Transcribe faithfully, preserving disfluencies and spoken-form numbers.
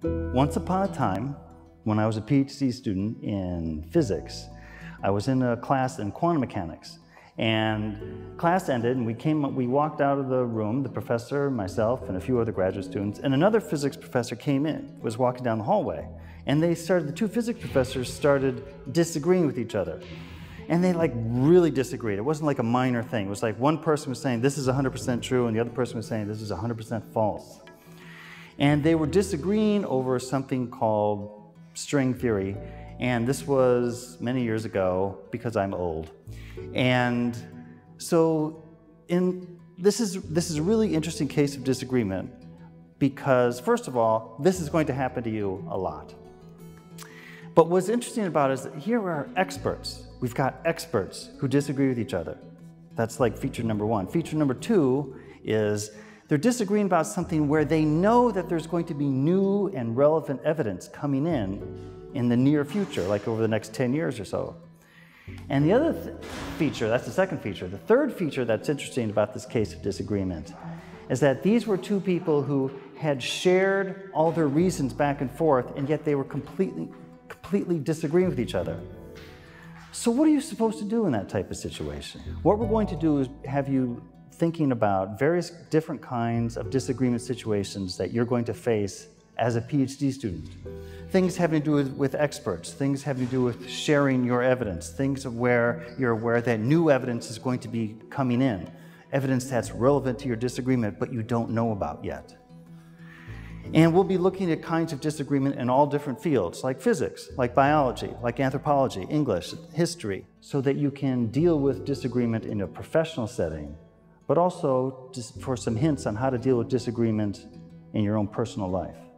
Once upon a time, when I was a PhD student in physics, I was in a class in quantum mechanics. And class ended and we came, we walked out of the room, the professor, myself, and a few other graduate students, and another physics professor came in, was walking down the hallway. And they started, the two physics professors started disagreeing with each other. And they like really disagreed. It wasn't like a minor thing. It was like one person was saying this is one hundred percent true and the other person was saying this is one hundred percent false. And they were disagreeing over something called string theory. And this was many years ago because I'm old. And so in, this, is, this is a really interesting case of disagreement because, first of all, this is going to happen to you a lot. But what's interesting about it is that here are experts. We've got experts who disagree with each other. That's like feature number one. Feature number two is they're disagreeing about something where they know that there's going to be new and relevant evidence coming in in the near future, like over the next ten years or so. And the other th feature, that's the second feature. The third feature that's interesting about this case of disagreement is that these were two people who had shared all their reasons back and forth, and yet they were completely, completely disagreeing with each other. So what are you supposed to do in that type of situation? What we're going to do is have you thinking about various different kinds of disagreement situations that you're going to face as a PhD student. Things having to do with, with experts, things having to do with sharing your evidence, things where you're aware that new evidence is going to be coming in, evidence that's relevant to your disagreement but you don't know about yet. And we'll be looking at kinds of disagreement in all different fields, like physics, like biology, like anthropology, English, history, so that you can deal with disagreement in a professional setting, but also just for some hints on how to deal with disagreement in your own personal life.